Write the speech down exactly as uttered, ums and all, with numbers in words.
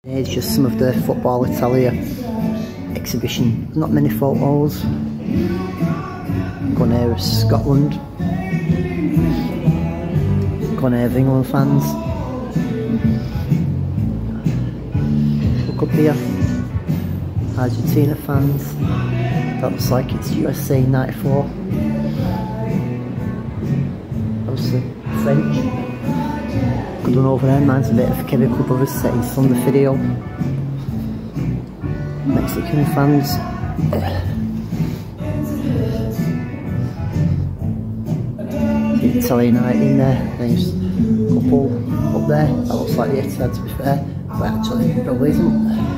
Here's just some of the Football Italia exhibition. Not many photos. Going here is Scotland. Going here of England fans. Look up here. Argentina fans. That looks like it's U S A ninety-four. Obviously French. Good one over there, man's a bit of Chemical Brothers setting on the video. Mexican fans. The Italian United in there. There's a couple up there. That looks like the Etihad, to be fair, but actually it probably isn't.